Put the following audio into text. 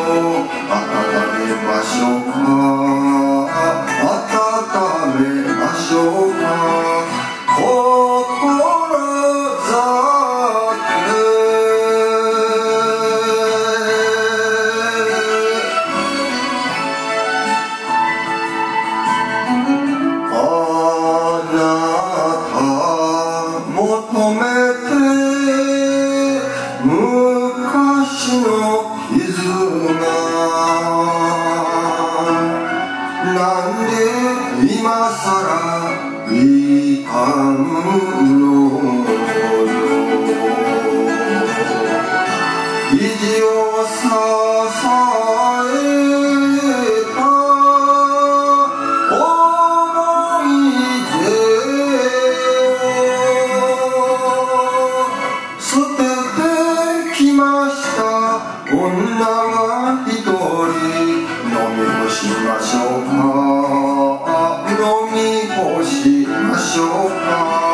温めましょうか、温めましょうか、心ざくあなた求めて昔の絆、なんで今さら痛むのよ。意地を支えた思い出を捨ててきました女が一人、飲み干しましょうか、飲み干しましょうか。